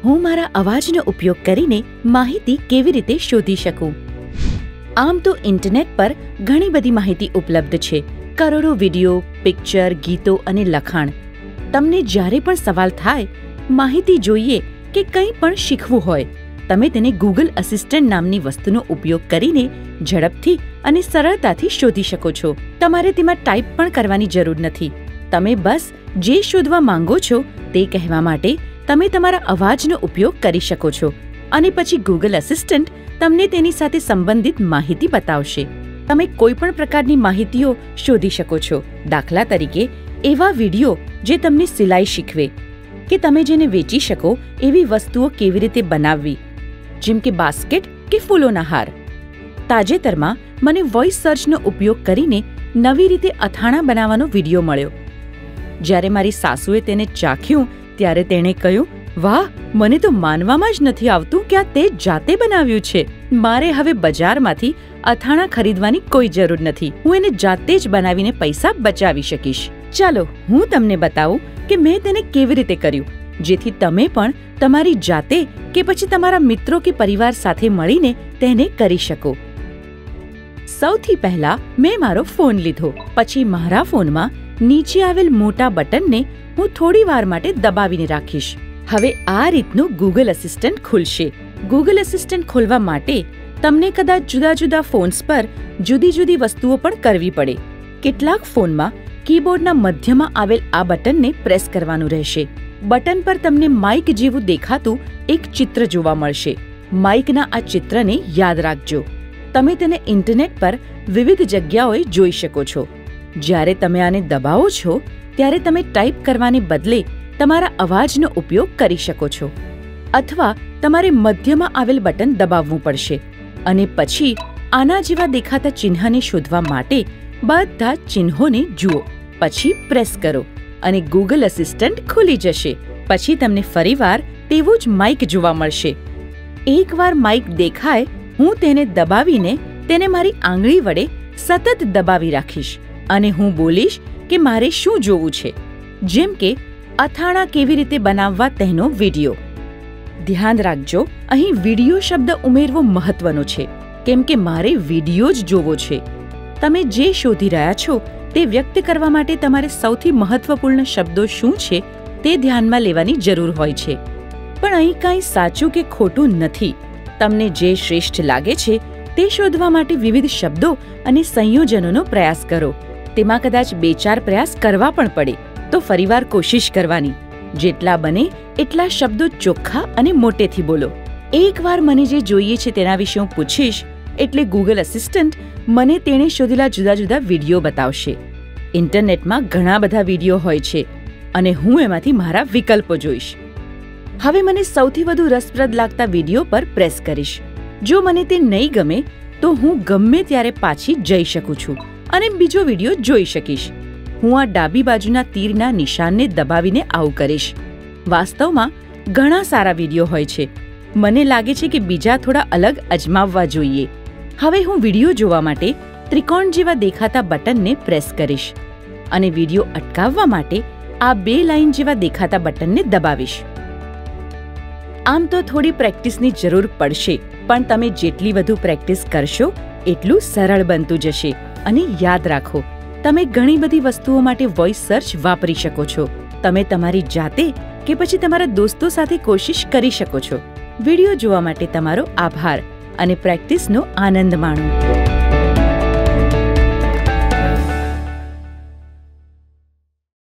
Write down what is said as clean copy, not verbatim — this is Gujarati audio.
હું મારા અવાજનો ઉપયોગ કરીને માહિતી કેવી રીતે શોધી શકું? આમ તો ઇન્ટરનેટ પર ઘણી બધી માહિતી ઉપલબ્ધ છે. કરોડો વિડીયો, પિક્ચર, ગીતો અને લખાણ. તમને જ્યારે પણ સવાલ થાય, માહિતી જોઈએ કે કંઈ પણ શીખવું હોય, તમે તેને ગૂગલ અસિસ્ટન્ટ નામની વસ્તુનો ઉપયોગ કરીને ઝડપથી અને સરળતાથી શોધી શકો છો. તમારે તેમાં ટાઈપ પણ કરવાની જરૂર નથી. તમે બસ જે શોધવા માંગો છો તે કહેવા માટે તમે તમારા અવાજનો ઉપયોગ કરી શકો છો અને પછી ગૂગલ અસિસ્ટન્ટ તમને તેની સાથે સંબંધિત માહિતી બતાવશે. તમે કોઈ પણ પ્રકારની માહિતીઓ શોધી શકો છો. દાખલા તરીકે એવા વિડીયો જે તમને સિલાઈ શીખવે કે તમે જેને વેચી શકો એવી વસ્તુઓ કેવી રીતે બનાવવી, જેમ કે બાસ્કેટ કે ફૂલોના હાર. તાજેતરમાં મને વોઇસ સર્ચનો ઉપયોગ કરીને નવી રીતે અથાણાં બનાવવાનો વિડીયો મળ્યો. જ્યારે મારી સાસુએ તેને ચાખ્યું ત્યારે તેણે કહ્યું, વાહ, મને તો માનવામાં જ નથી આવતું કે આ તે જાતે બનાવ્યું છે. મારે હવે બજારમાંથી અથાણાં ખરીદવાની કોઈ જરૂર નથી. હું એને જાતે જ બનાવીને પૈસા બચાવી શકીશ. ચાલો હું તમને બતાવું કે મેં તેને કેવી રીતે કર્યું, જેથી તમે પણ તમારી જાતે કે પછી તમારા મિત્રો કે પરિવાર સાથે મળીને તેને કરી શકો. સૌથી પહેલા મેં મારો ફોન લીધો. પછી મારા ફોનમાં નીચે આવેલ મોટા બટનને હું થોડી વાર માટે દબાવીને રાખીશ. હવે આ રીતનું ગૂગલ અસિસ્ટન્ટ ખુલશે. ગૂગલ અસિસ્ટન્ટ ખોલવા માટે તમને કદાચ જુદા જુદા ફોન્સ પર જુદી જુદી વસ્તુઓ પણ કરવી પડે. કેટલાક ફોનમાં કીબોર્ડના મધ્યમાં આવેલ આ બટનને પ્રેસ કરવાનું રહેશે. બટન પર તમને માઇક જેવું દેખાતું એક ચિત્ર જોવા મળશે. માઇકના આ ચિત્રને યાદ રાખજો. તમે તેને ઇન્ટરનેટ પર વિવિધ જગ્યાઓએ જોઈ શકો છો. જ્યારે તમે આને દબાવો છો ત્યારે તમે ટાઈપ કરવાને બદલે તમારા અવાજનો ઉપયોગ કરી શકો છો. અથવા તમારે મધ્યમાં આવેલ બટન દબાવવું પડશે અને પછી આના જેવા દેખાતા ચિહ્નને શોધવા માટે બધા ચિહ્નોને જુઓ. પછી પ્રેસ કરો અને ગૂગલ અસિસ્ટન્ટ ખુલી જશે. પછી તમને ફરીવાર તેવું જ માઇક જોવા મળશે. એકવાર માઇક દેખાય, હું તેને દબાવીને તેને મારી આંગળી વડે સતત દબાવી રાખીશ અને હું બોલીશ કે મારે શું જોવું છે, જેમ કે અથાણાં કેવી રીતે બનાવવા તેનો વિડીયો. ધ્યાન રાખજો, અહીં વિડીયો શબ્દ ઉમેરવો મહત્વનો છે, કેમ કે મારે વિડીયો જ જોવો છે. તમે જે શોધી રહ્યા છો તે વ્યક્ત કરવા માટે તમારે સૌથી મહત્વપૂર્ણ શબ્દો શું છે તે ધ્યાનમાં લેવાની જરૂર હોય છે. પણ અહીં કાંઈ સાચું કે ખોટું નથી. તમને જે શ્રેષ્ઠ લાગે છે તે શોધવા માટે વિવિધ શબ્દો અને સંયોજનોનો પ્રયાસ કરો. તેમાં કદાચ 2-4 પ્રયાસ કરવા પણ પડે તો ફરીવાર કોશિશ કરવાની. જેટલા બને એટલા શબ્દો ચોખ્ખા અને મોટેથી બોલો. એકવાર મને જે જોઈએ છે તેના વિશે હું પૂછીશ એટલે ગૂગલ અસિસ્ટન્ટ મને તેણે શોધેલા જુદા જુદા વિડીયો બતાવશે. ઇન્ટરનેટમાં ઘણા બધા વિડીયો હોય છે અને હું એમાંથી મારા વિકલ્પો જોઈશ. હવે મને સૌથી વધુ રસપ્રદ લાગતા વિડીયો પર પ્રેસ કરીશ. જો મને તે નહીં ગમે તો હું ગમે ત્યારે પાછી જઈ શકું છું અને બીજો વિડીયો જોઈ શકીશ. હું આ ડાબી બાજુના તીરના નિશાનને દબાવીને આવું કરીશ. વાસ્તવમાં ઘણા સારા વિડીયો હોય છે. મને લાગે છે કે બીજા થોડા અલગ અજમાવવા જોઈએ. હવે હું વિડીયો જોવા માટે ત્રિકોણ જેવા દેખાતા બટનને પ્રેસ કરીશ અને વિડીયો અટકાવવા માટે આ 2 લાઈન જેવા દેખાતા બટનને દબાવીશ. આમ તો થોડી પ્રેક્ટિસની જરૂર પડશે, પણ તમે જેટલી વધુ પ્રેક્ટિસ કરશો એટલું સરળ બનતું જશે. અને યાદ રાખો, તમે ઘણી બધી વસ્તુઓ માટે વોઇસ સર્ચ વાપરી શકો છો. તમે તમારી જાતે કે પછી તમારા દોસ્તો સાથે કોશિશ કરી શકો છો. વિડીયો જોવા માટે તમારો આભાર અને પ્રેક્ટિસનો આનંદ માણો.